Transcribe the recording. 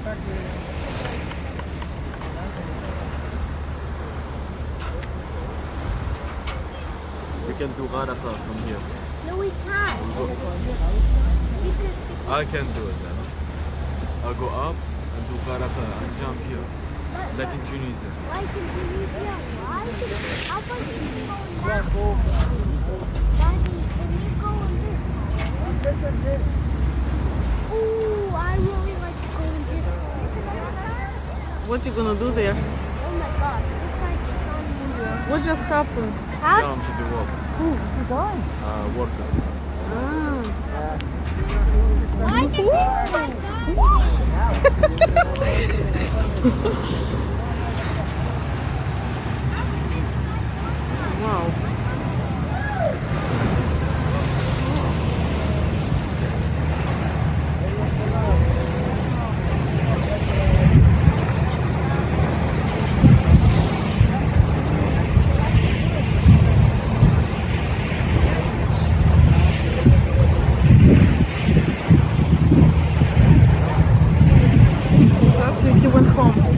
We can do Garafa from here. No, we can't. I can do it then. I'll go up and do Garafa and jump here. Like in Tunisia. Why can Tunisia? Why? How about you can go in that way? Daddy, can you go in this way? Ooh, I really like to go in this way. What you gonna do there? Oh my gosh, this guy just found me. What just happened? Jump to the water. Who is it going? Water. Why did this guy Wow. That's it, he went home.